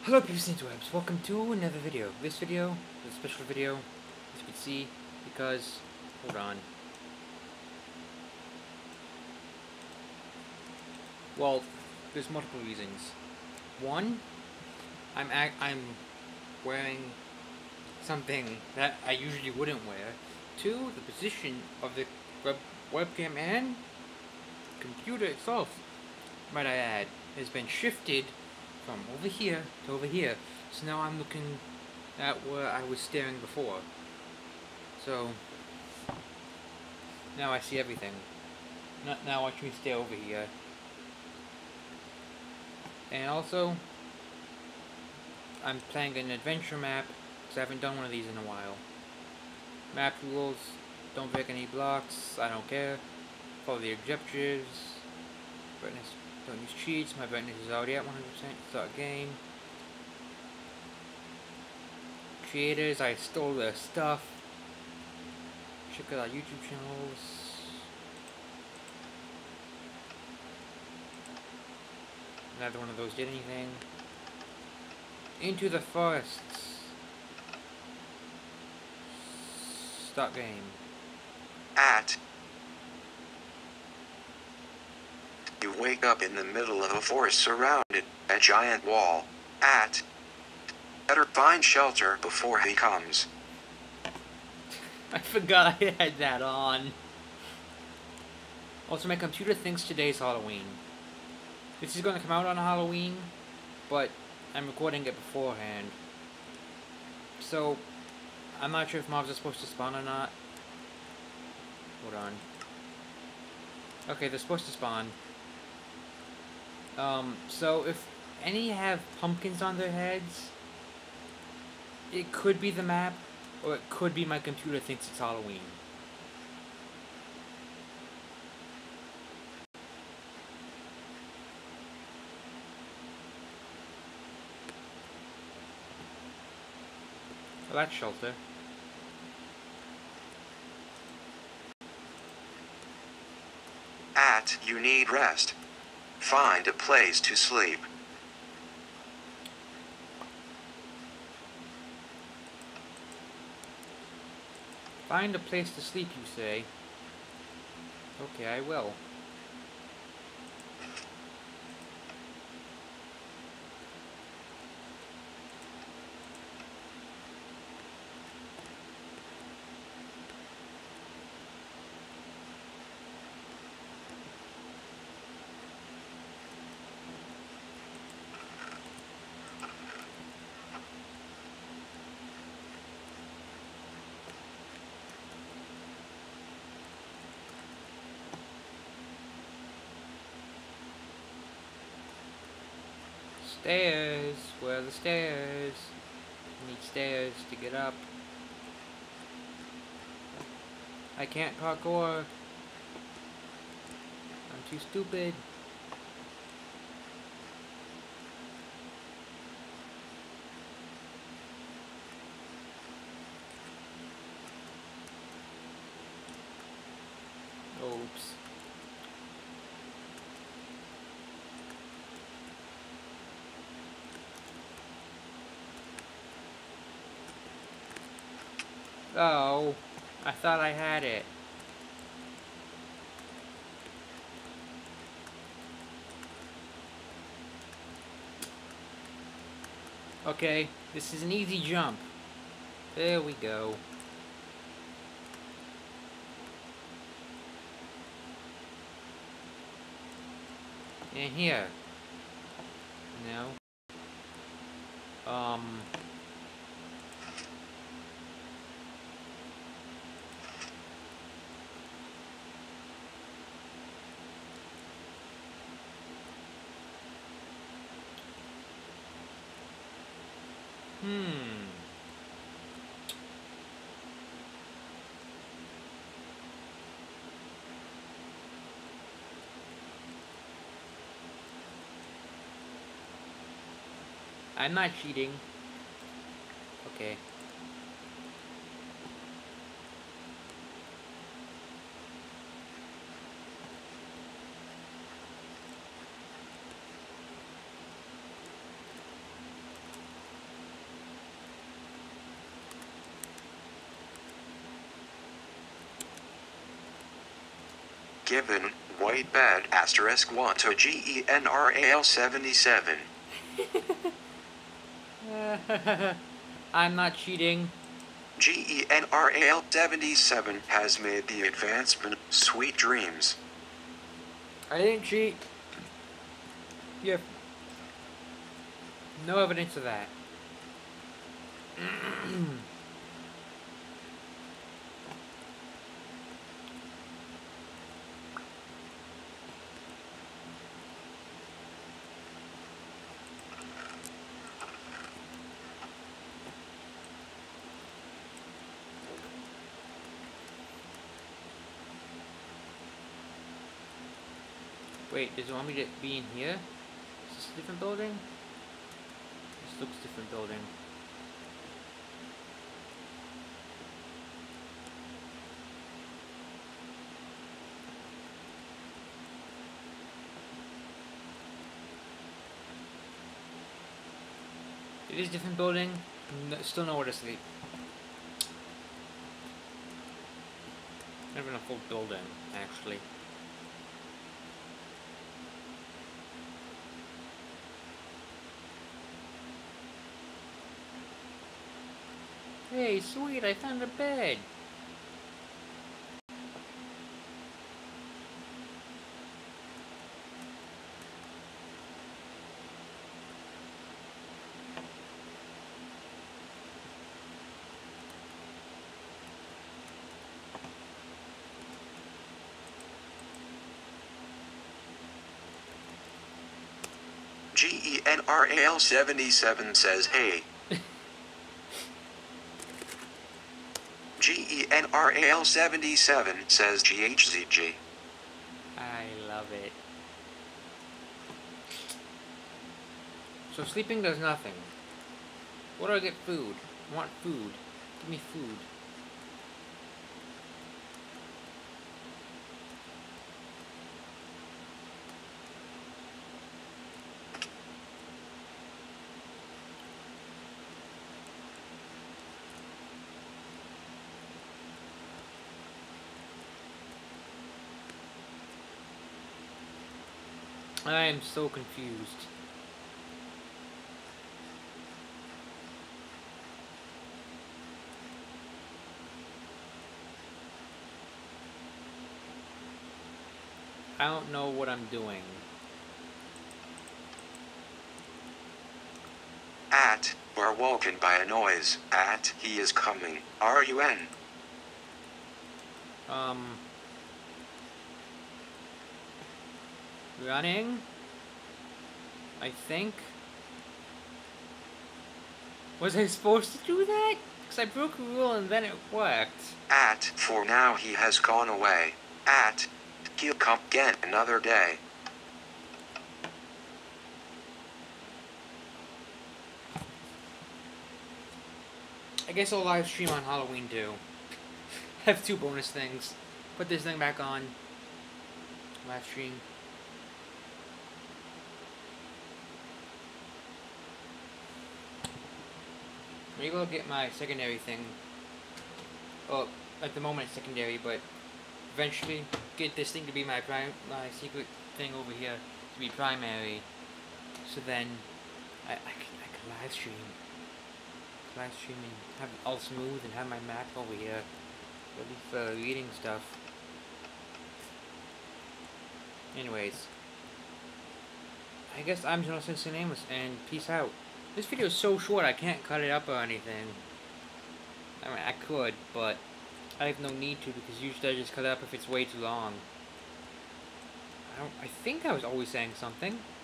Hello people of interwebs, welcome to another video. This video is a special video, as you can see, because, hold on. Well, there's multiple reasons. One, I'm wearing something that I usually wouldn't wear. Two, the position of the webcam and computer itself, might I add, has been shifted from over here to over here. So now I'm looking at where I was staring before. So now I see everything. Now watch me stay over here. And also, I'm playing an adventure map, because I haven't done one of these in a while. Map rules, don't break any blocks, I don't care. Follow the objectives. Brightness, don't use cheats, my brightness is already at 100%, start game. Creators, I stole their stuff. Check out our YouTube channels. Neither one of those did anything. Into the forests. Start game. You wake up in the middle of a forest surrounded by a giant wall. Better find shelter before he comes. I forgot I had that on. Also, my computer thinks today's Halloween. This is going to come out on Halloween, but I'm recording it beforehand. So, I'm not sure if mobs are supposed to spawn or not. Hold on. Okay, they're supposed to spawn. So if any have pumpkins on their heads, it could be the map, or it could be my computer thinks it's Halloween. Well, that's shelter. You need rest. Find a place to sleep. Find a place to sleep, you say? Okay, I will. Stairs! Where are the stairs? I need stairs to get up. I can't parkour. I'm too stupid. Oops. Oh, I thought I had it. Okay, this is an easy jump. There we go. And here. No. I'm not cheating. Okay. given white bed asterisk 1 to GENRAL 77. I'm not cheating. GENRAL 77 has made the advancement. Sweet dreams. I didn't cheat. You have no evidence of that. Wait, does it want me to be in here? Is this a different building? This looks different building. It is different building. Still nowhere to sleep. Not even a full building, actually. Hey, sweet, I found a bed. GENRAL 77 says hey. GENRAL 77 says GHZG. I love it. So sleeping does nothing. What do I get? Food. I want food. Give me food. I am so confused. I don't know what I'm doing. At, we're woken by a noise. At, he is coming. RUN. Running? I think? Was I supposed to do that? Because I broke a rule and then it worked. At, for now he has gone away. At, he'll come again another day. I guess I'll live stream on Halloween too. Have 2 bonus things. Put this thing back on. Live stream. Maybe I'll get my secondary thing. Well, at the moment it's secondary, but eventually get this thing to be my secret thing over here to be primary. So then I can live stream. Live stream and have it all smooth and have my Mac over here ready for reading stuff. Anyways, I guess I'm Jonathan Nameless and peace out. This video is so short I can't cut it up or anything. I mean, I could, but I have no need to because usually I just cut it up if it's way too long. I think I was always saying something.